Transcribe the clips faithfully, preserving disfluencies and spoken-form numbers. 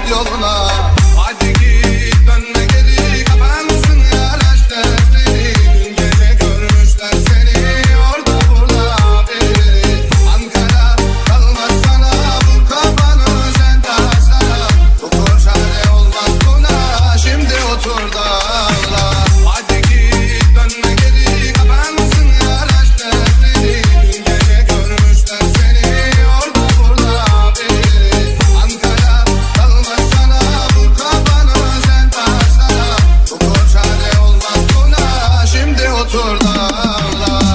git yoluna. Hadi git dönme geri, kapansın araç defteri. Dün gece görmüşler seni orada burada birileri. Ankara kalmaz sana, vur kafanı sen taşlara. Bu koşare olmaz buna, şimdi otur da ağla. Hadi git dönme geri, kapansın araç defteri. Dün gece görmüşler seni orada burada birileri. Ankara kalmaz sana, vur kafanı sen taşlara. Bu koşare olmaz buna, şimdi otur da ağla.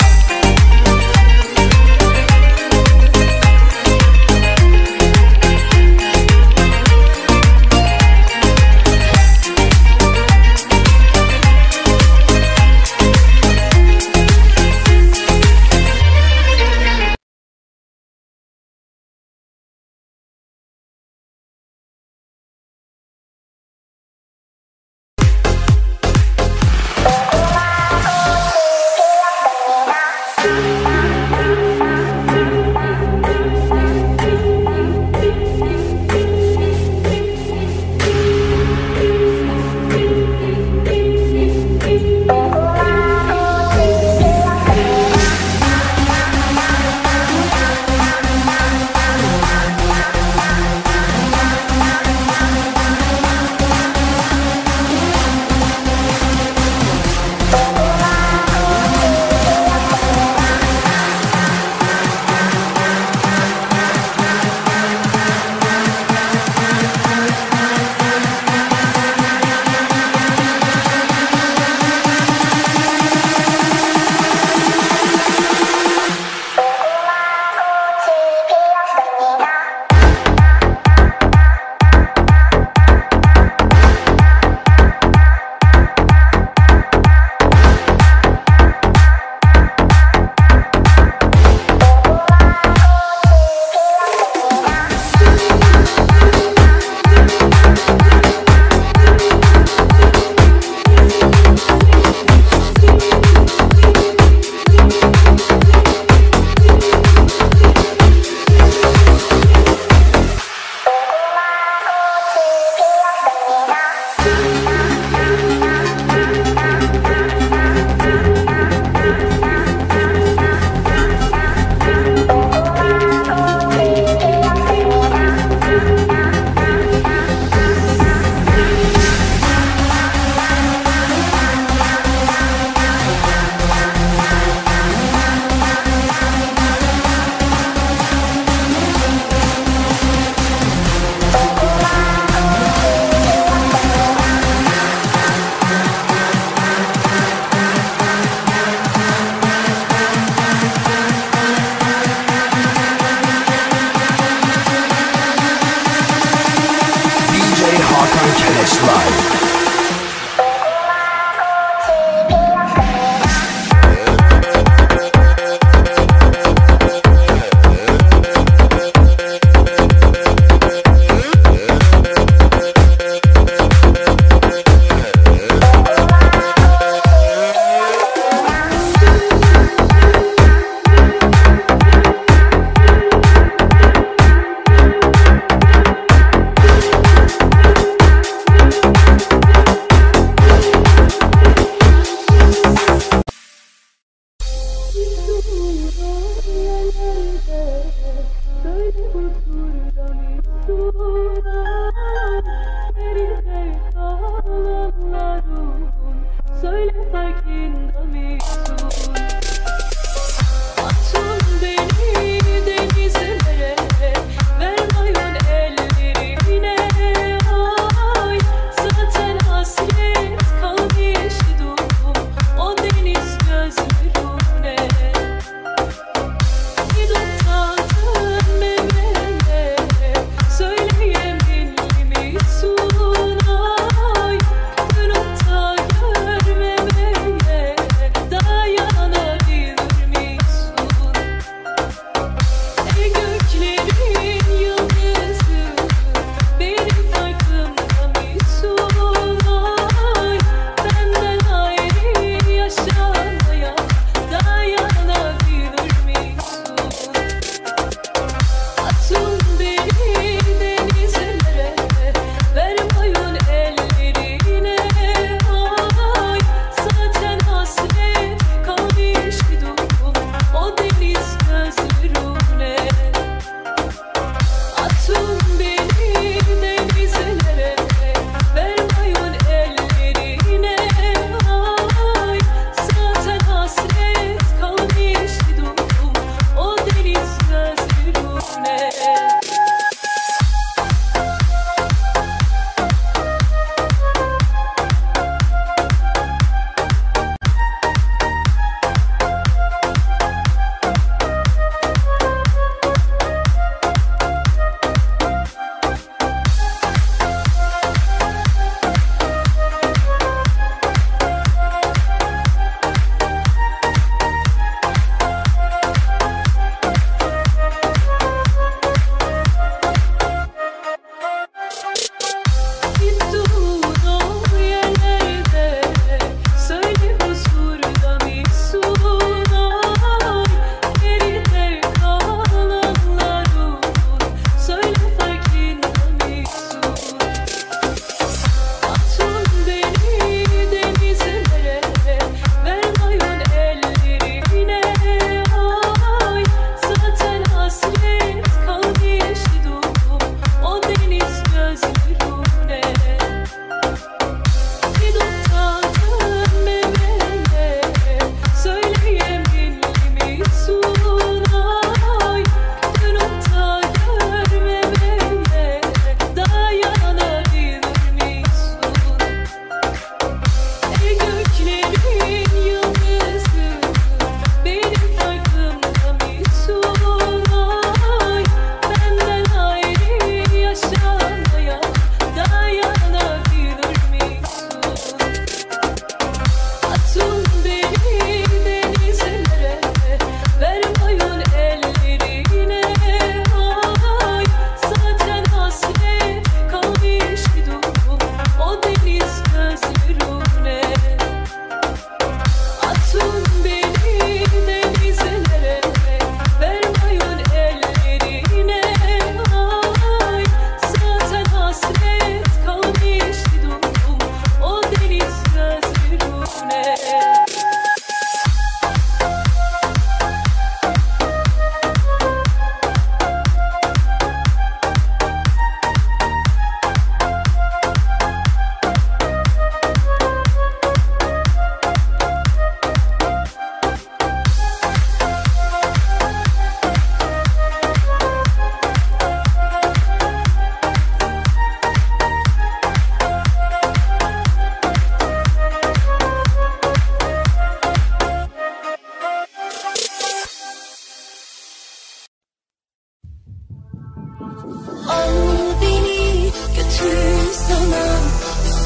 Daha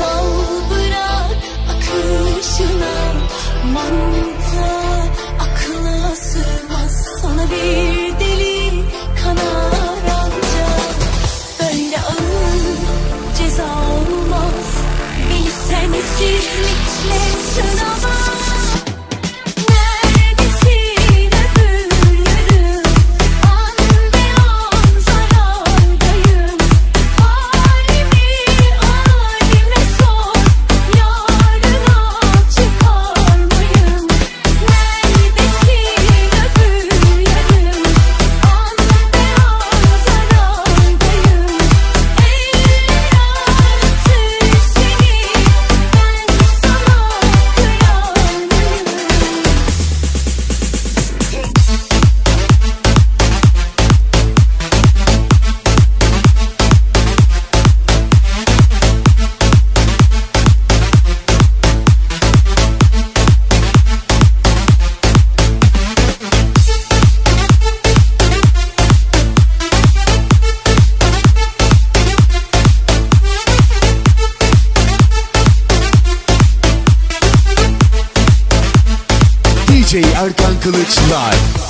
D J Erkan Kılıç Live.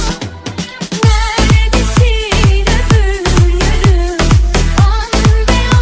Neredesin öbür yarım? An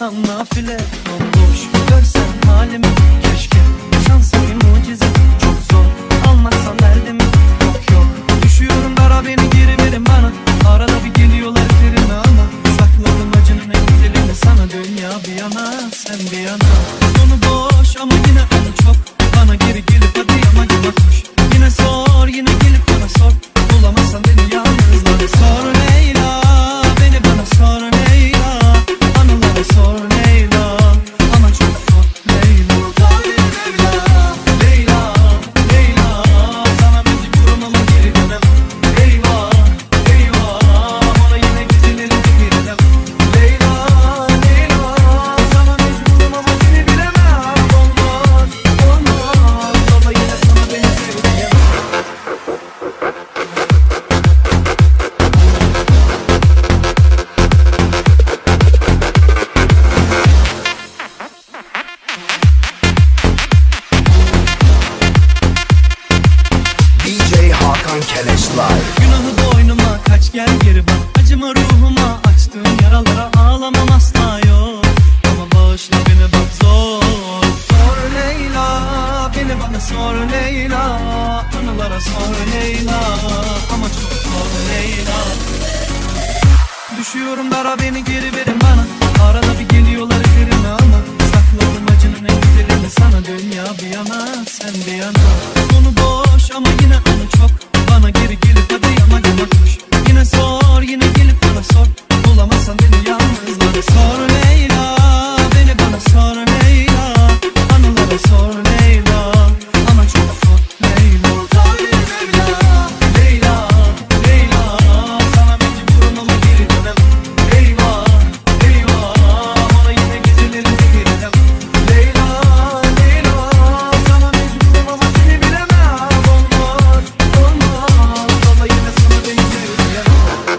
olsam nafile. Bomboş görsen halimi, keşke şansa bir mucize. Çok zor almazsan derdimi, yok yok düşüyorum dara, beni geri verin bana. Arada bir geliyorlar üzerime ama sakladım acının en güzelini sana. Dünya bir yana sen bir yana, sonu boş ama yine anı çok. Bana geri gelip hadi yamacıma koş. Yine sor yine gelip bana sor, bulamazsan beni yalnızlara sor Leyla. Beni bana sor Leyla, anılara sor Leyla, ama çok zor Leyla. Leyla, Leyla, Leyla, sana mecburum ama geri dönemem. Eyvah, eyvah, ona yine gecelerinde giremem. Leyla, Leyla, sana mecburum ama seni bilemem. Olmaz, olmaz, ama yine sana beni sevdiyemem. D J Hakan Keleş Live. Günahı boynuma kaç, gel geri bak. Acıma ruhuma, açtığın yaralara ağlamam asla yok. Ama bağışla beni bak zor. Sor Leyla, beni bana sor Leyla, anılara sor Leyla, ama çok zor Leyla. Düşüyorum dara, beni geri verin bana. Arada bir geliyorlar üzerime ama sakladım acının en güzelini sana. Dünya bir yana sen bir yana, sonu boş ama yine anı çok. Bana geri gelip hadi yamacıma koş. Yine sor yine gelip bana sor, bulamazsan beni yalnızlara sor Leyla. Beni bana sor Leyla, anılara sor Leyla, ama çok zor Leyla. Leyla, Leyla, Leyla, sana mecburum ama geri dönemem. Eyvah, eyvah, ona yine gecelerinde giremem. Leyla, Leyla, sana mecburum ama seni bilemem. Olmaz, olmaz, ama yine sana beni sevdiyemem.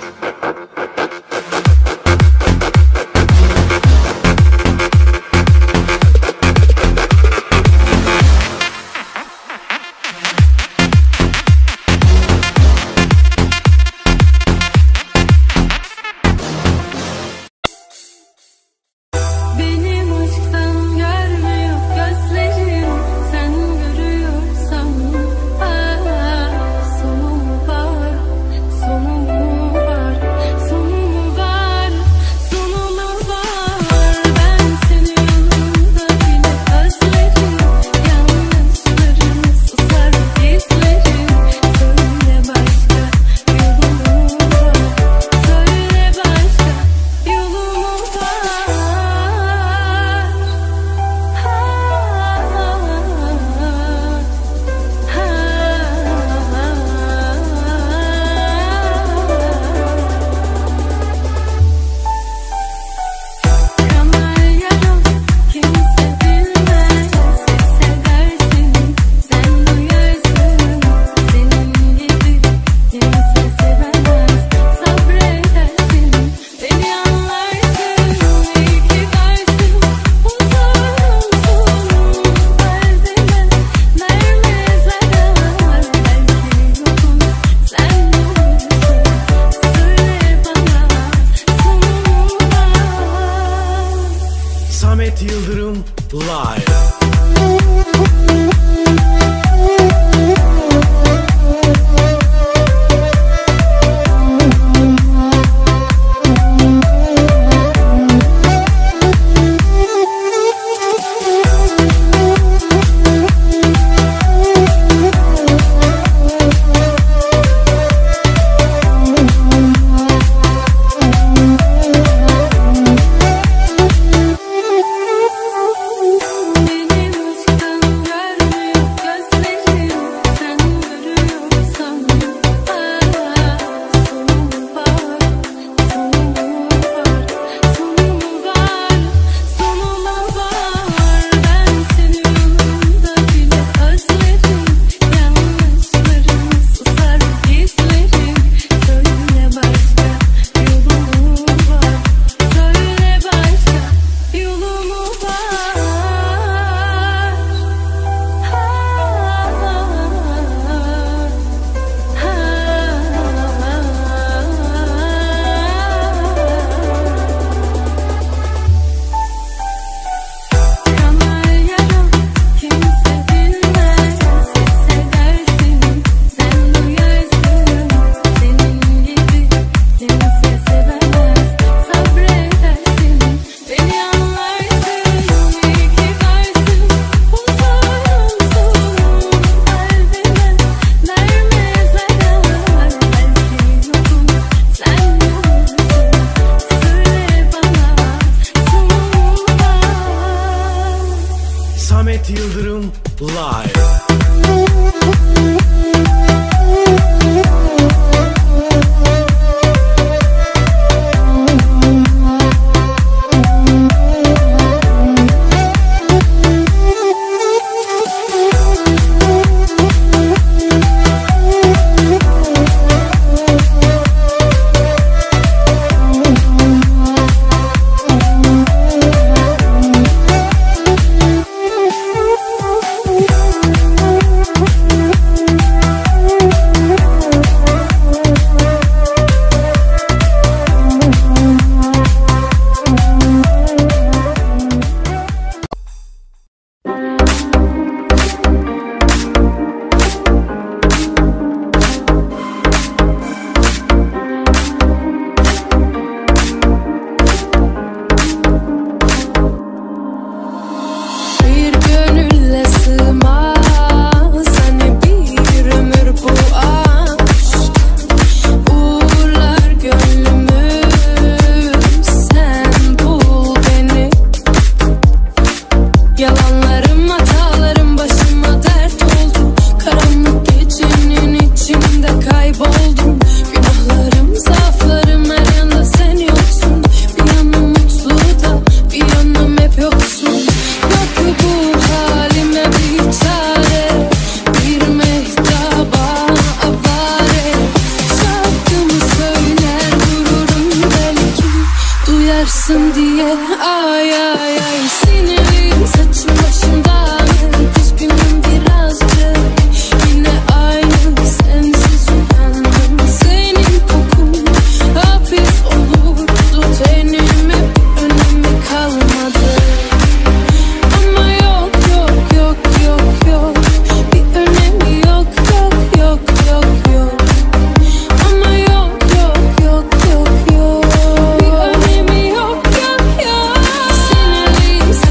Benim aşktan görmüyor gözlerim, sen görüyorsan ah, sonu mu var, sonu mu var, sonu mu var, sonu mu var. Ben seni yanımda bile özlerim, yanlışlarım susar izlerim. Söyle başka yolum var, söyle başka yolum var. Yanar yarım kimse bilmez, hissedersin sen duyarsın. Senin gibi kimse sevemez, sabredersin beni anlarsın. İyi ki varsın huzursuzum kalbime, verme zarar. Belki yokum sen olursun, söyle bana sonum var. Samet Yıldırım Live. Bir olmasın diye. Ay ay ay sinirliyim, saçım başım dağınık, üzgünüm birazcık, yine aynı sensiz uyandım. Senin kokun hapis olurdu tenime, önemi kalmadı. Ama yok yok yok yok yok, bir önemi yok yok yok yok yok. Ama yok yok yok yok yok, bir önemi yok yok yok. Sinirliyim,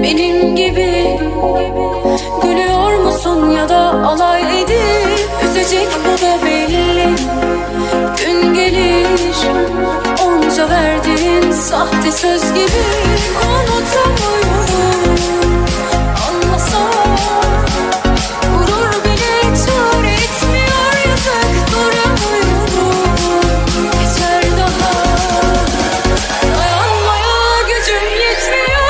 benim gibi? Gülüyor musun ya da alay edip üzecek, bu da belli. Gün gelir onca verdiğin sahte söz gibi unutamıyorum. Anlasam gurur bile çare etmiyor, yazık duramıyorum. Geçer daha dayanmaya gücüm yetmiyor.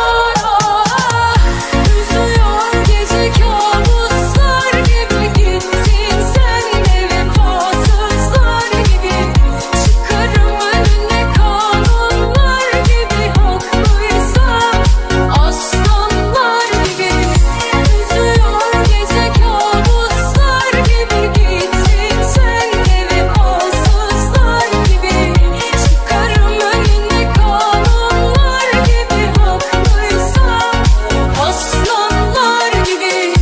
Üzüyor gece kabuslar gibi, gittin sen de vefasızlar gibi. Çıkarım önüne kanunlar gibi, haklıysa aslanlar gibi. Üzüyor gece kabuslar gibi, gittin sen de vefasızlar gibi. Çıkarım önüne kanunlar gibi, haklıysa aslanlar gibi.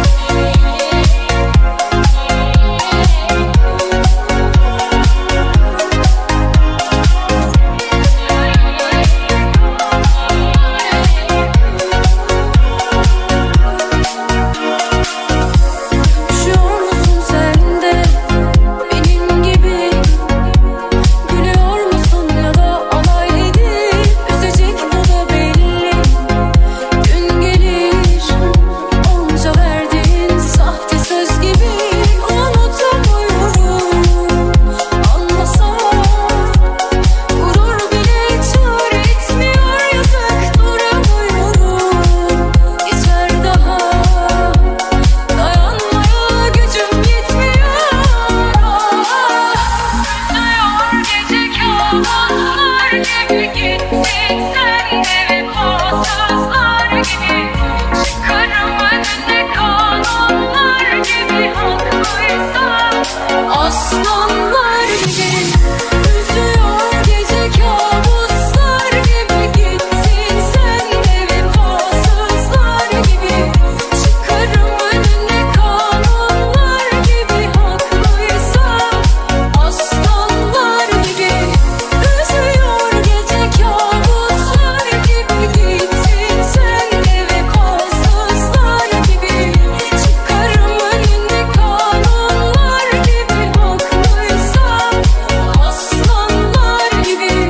Üşüyor musun sen de benim gibi? Gülüyor musun ya da alay edip üzecek, bu da belli. Gün gelir onca verdiğin sahte söz gibi unutamıyorum. Anlasam gurur bile çare etmiyor, yazık duramıyorum. Geçer daha dayanmaya gücüm yetmiyor. Üzüyor gece kabuslar gibi, gittin sen de vefasızlar gibi. Çıkarım önüne kanunlar gibi, haklıysa aslanlar gibi. Üzüyor gece kabuslar gibi, gittin sen de vefasızlar gibi. Çıkarım önüne kanunlar gibi, haklıysa aslanlar gibi. Üzüyor gece kabuslar gibi, gittin sen de vefasızlar gibi. Çıkarım önüne kanunlar gibi, haklıysa aslanlar gibi.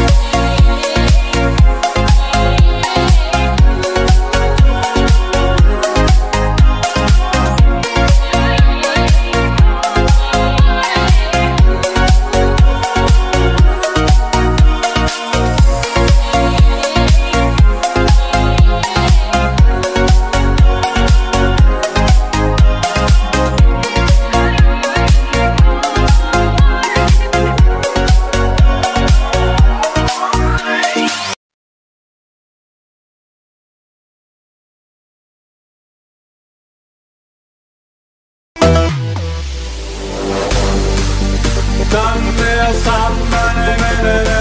Tanmıyorsan beni beni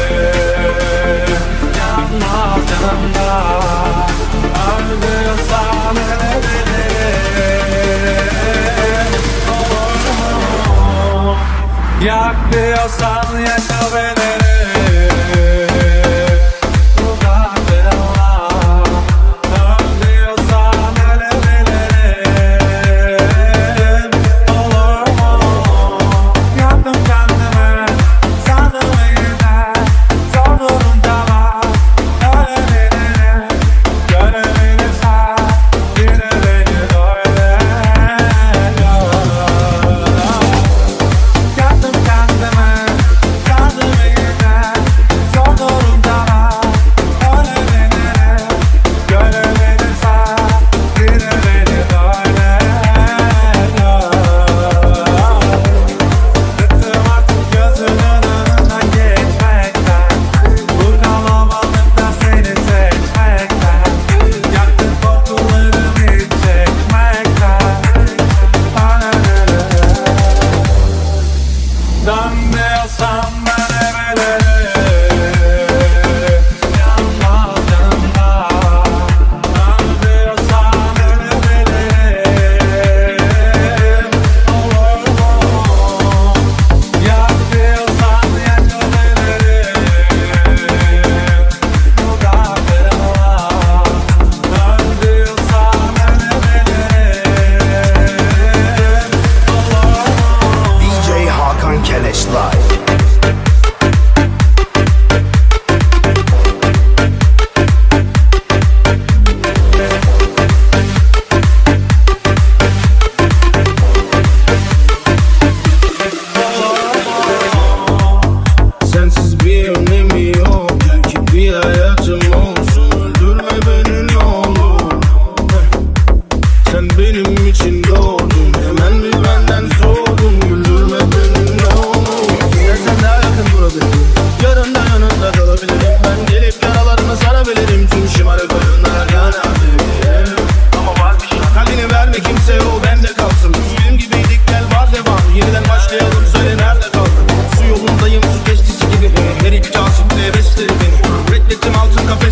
yanmaz yanımda. Öldürsen beni beni olur mu? Yak diyorsan yaka beni. Kendime, kendime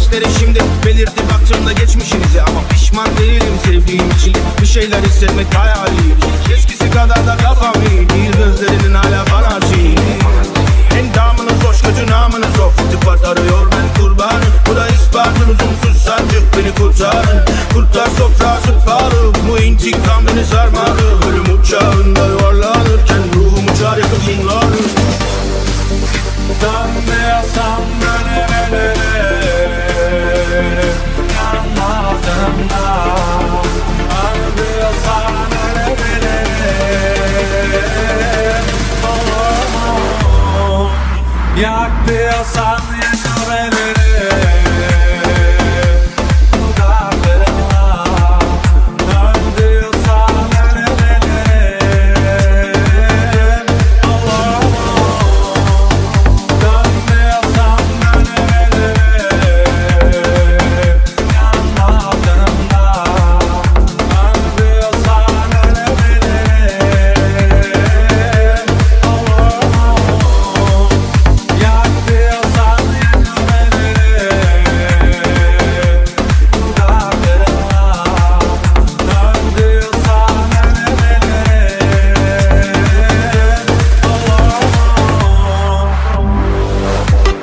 gözleri şimdi belirdi baktığımda geçmişinize. Ama pişman değilim sevdiğim için, bir şeyler hissetmek hayalim. Eskisi kadar da kafam iyi değil, gözlerinin hala fanatik. Endamınız hoş, kötü namınız of. İltifat arıyor ben kurbanım, bu da ispatın uzumsuz sancı. Beni kurtarın, kurtar sofrası pahalı. Bu intikam beni sarmadı. Ölüm uçağında yuvarlanırken ruhum uçar yakıp bunları. Dönmüyorsam dönebilirim, yanmadığımda. Anlıyorsan ölebilirim. Oh, yak diyorsan yakabilirim. Dudaklarımla dön diyorsan ölebilirim. Oh, dönmüyorsam dönebilirim. Yanmadığımda dön diyorsan ölebilirim. Oh, yak diyorsan yakabilirim. Dudaklarımla dön diyorsan ölebilirim. Oh.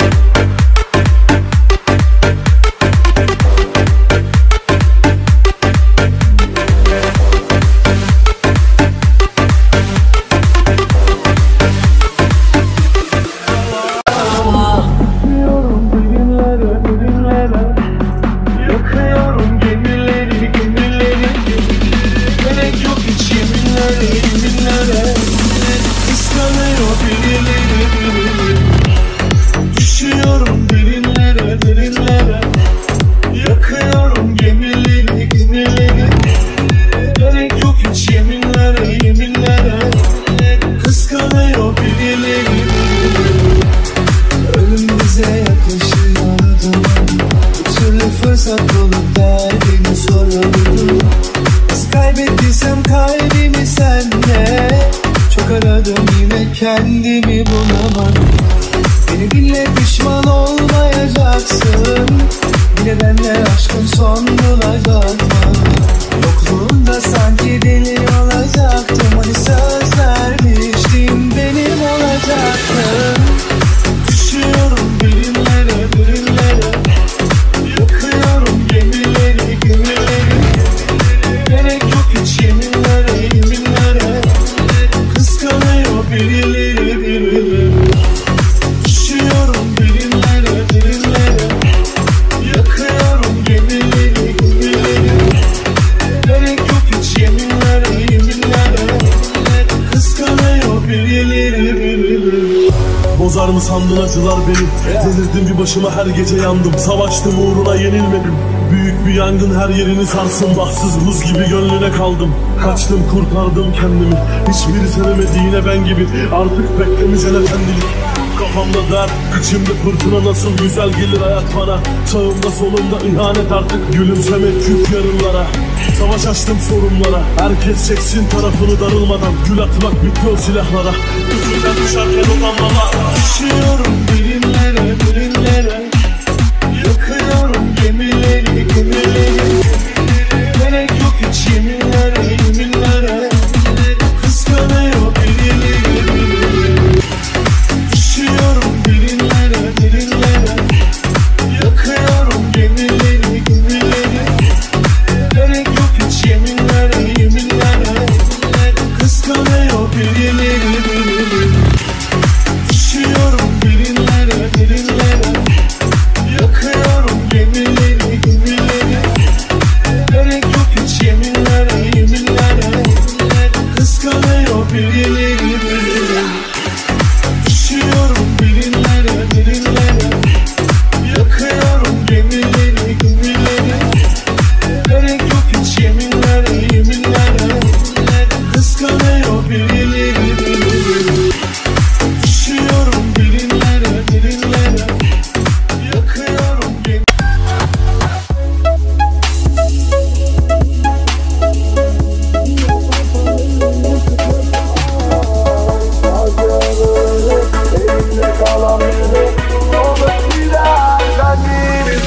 Yakıyorum gemileri, gemileri. Gerek yok hiç yeminlere, yeminlere. Kıskanıyor birileri, birileri. Düşüyorum derinlere, derinlere. Yakıyorum gemileri, gemileri. Gerek yok hiç yeminlere, yeminlere. Kıskanıyor birileri, birileri. Ölüm bize yaklaşıyordu. Bir türlü fırsat bulup derdimi soruyordum. Nasıl kaybettiysem kalbimi sende. Çok aradım yine kendimi bulamadım. Beni dinle, pişman olmayacaksın. Yine benle aşkın son bulacak mı? Yokluğunda sanki deli olacaktım. Hani söz vermiştim, benim olacaktın. Düşüyorum derinlere, derinlere. Yakıyorum gemileri, gemileri. Gerek yok hiç yeminlere, yeminlere. Kıskanıyor birileri, birileri. Düşüyorum derinlere, derinlere. Yakıyorum gemileri, gemileri. Gerek yok hiç yeminlere, yeminlere. Kıskanıyor birileri, birileri. Bozar mı sandın acılar benim? Delirdim bir başıma, her gece yandım. Savaştım uğruna, yenilmedim. Büyük bir yangın her yerini sarsın. Bahtsız buz gibi gönlüne kaldım. Kaçtım, kurtardım kendimi. Hiçbiri sevemedi yine ben gibi. Artık beklemeyeceksin efendilik. Kafamda dert, içimde fırtına, nasıl güzel gelir hayat bana. Sağımda solumda ihanet, artık gülümsemek küp yarınlara. Savaş açtım sorunlara, herkes çeksin tarafını darılmadan. Gül atmak bitti o silahlara, üstünden düşerken o damlalar. Düşüyorum derinlere, derinlere. Yakıyorum gemileri, gemileri. Gerek yok hiç yeminlere, yeminlere. Kıskanıyor birileri, birileri. Düşüyorum derinlere, derinlere. Yakıyorum gemileri, gemileri. Gerek yok hiç yeminlere, yeminlere. Kıskanıyor birileri, birileri. Düşüyorum derinlere, derinlere. Yakıyorum gemileri, gemileri. Gerek yok hiç yeminlere, yeminlere. Kıskanıyor birileri, birileri. Düşüyorum derinlere, derinlere. Yakıyorum gemileri,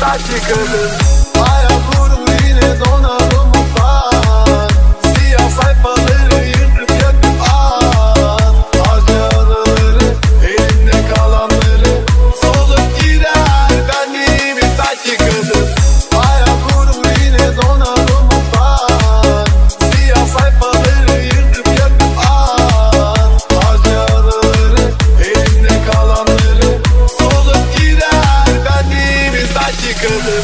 saçlı kadın. Hayat vurur yine donar umutlar. Siyah sayfaları yırtıp yakıp at. Harca anıları, elinde kalanları. Solup gider benliğimiz saçlı kadın. Hayat vurur yine donar umutlar. Siyah sayfaları yırtıp yakıp at. Harca anıları, elinde kalanları. Solup gider benliğimiz saçlı kadın.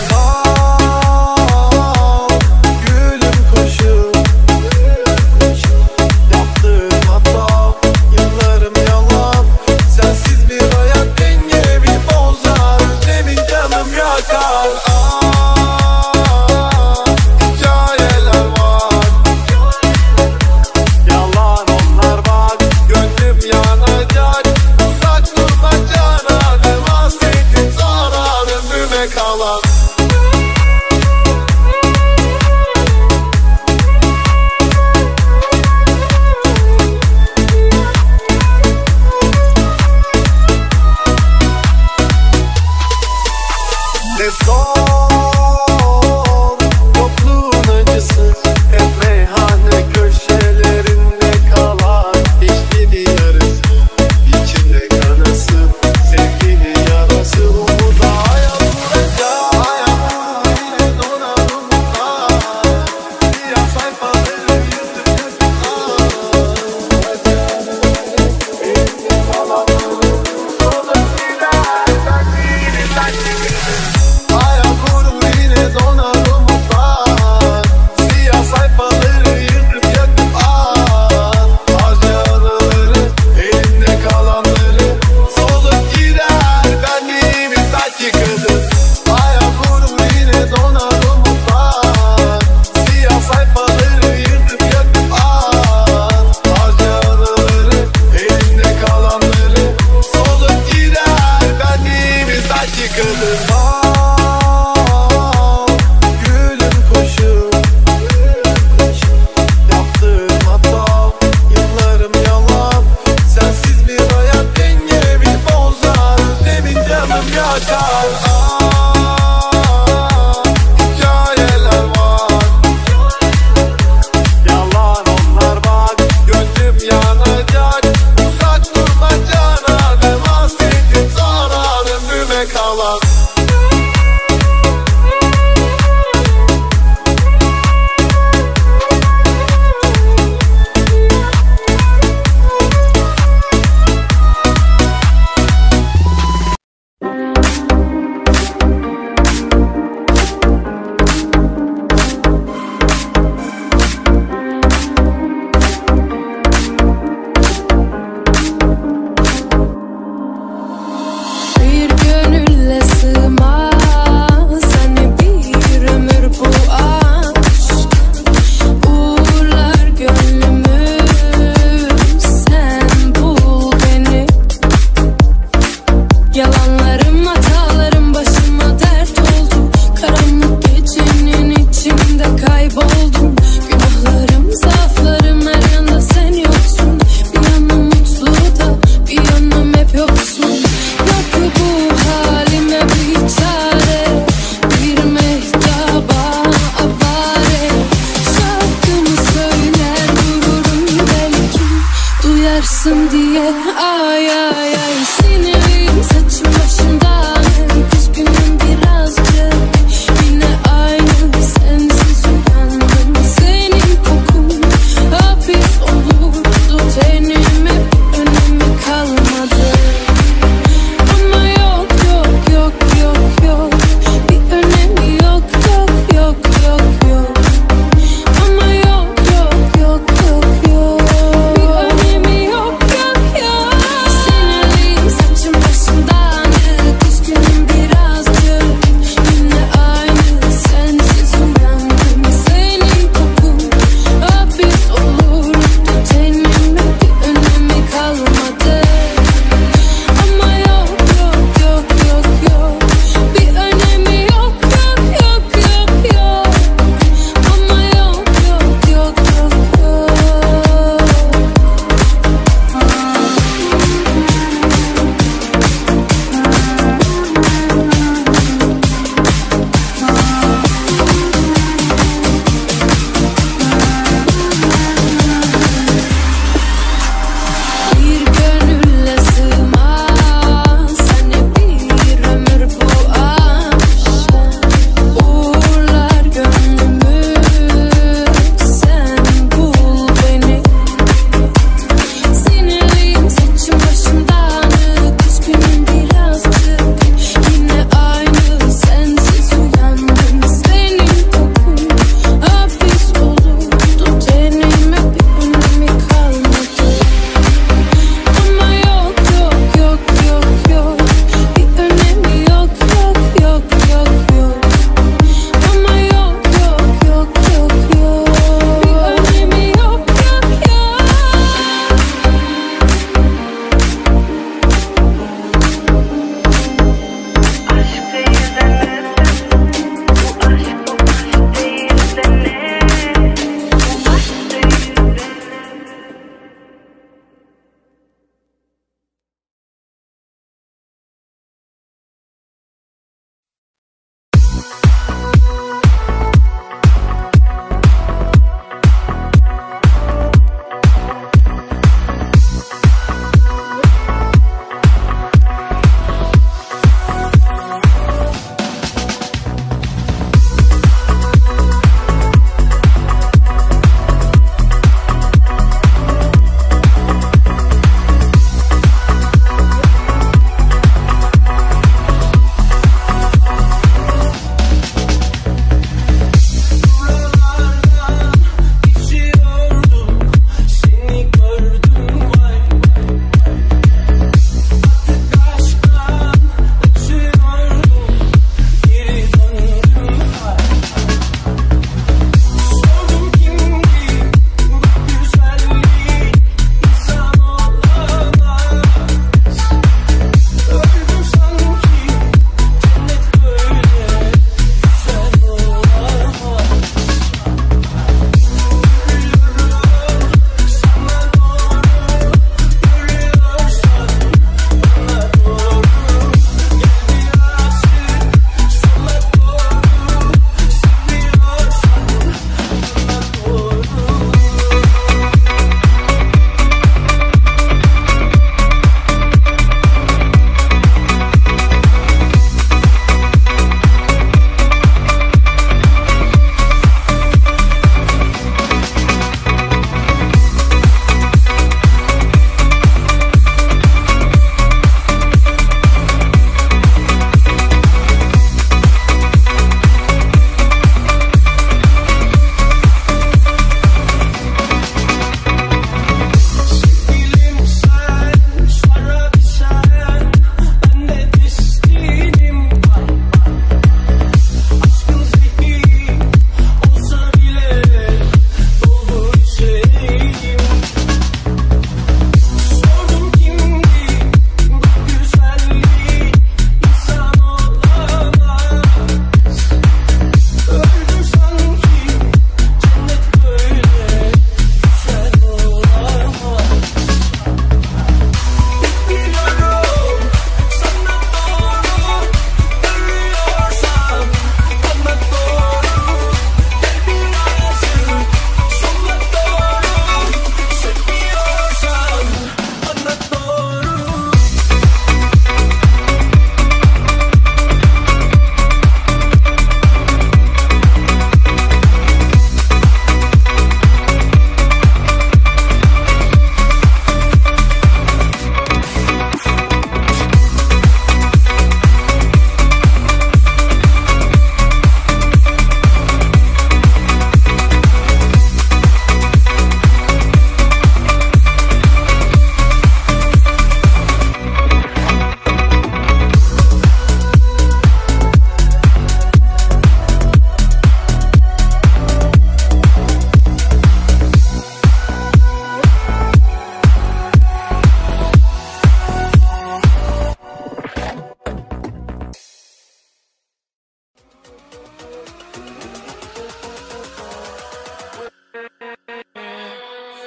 Sinirli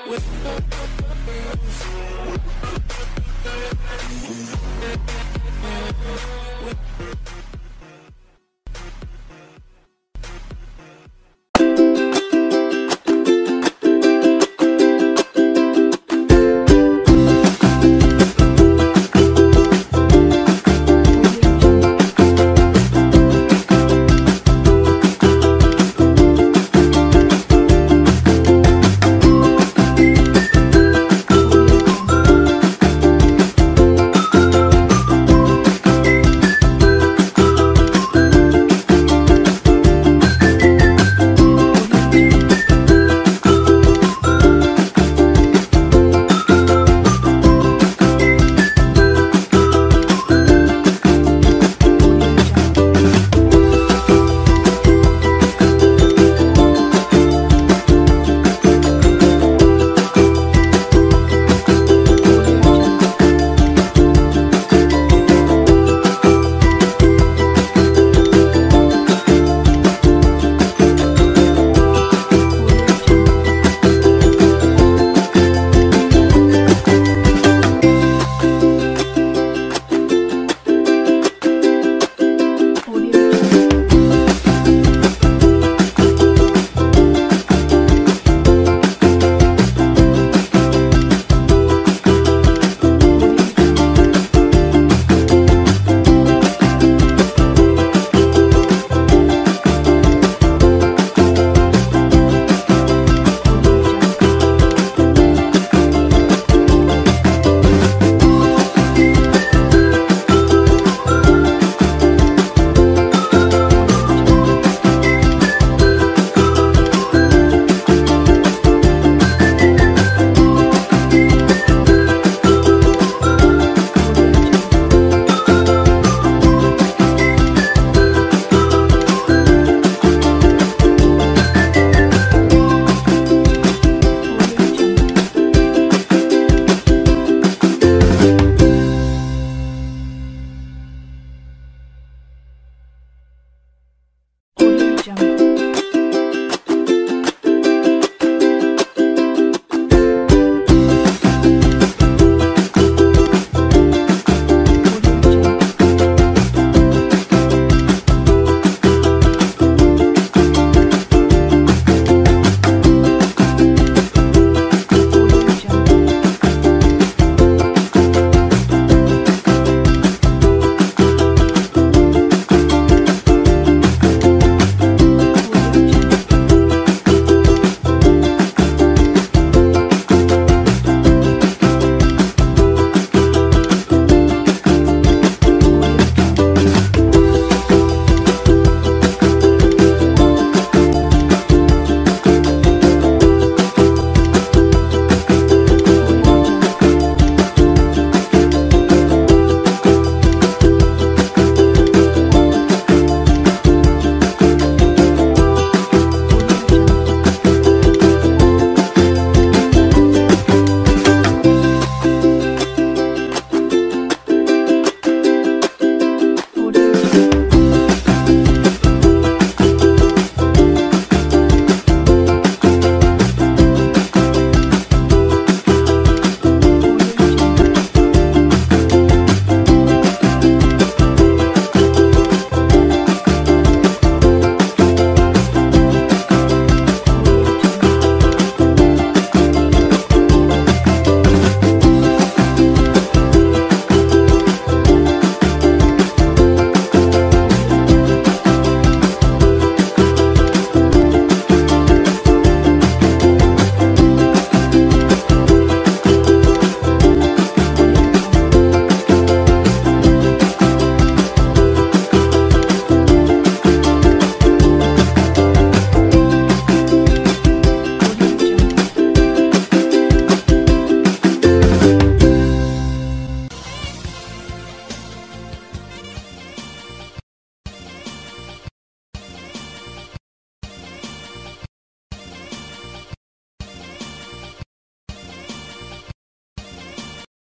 Jungle.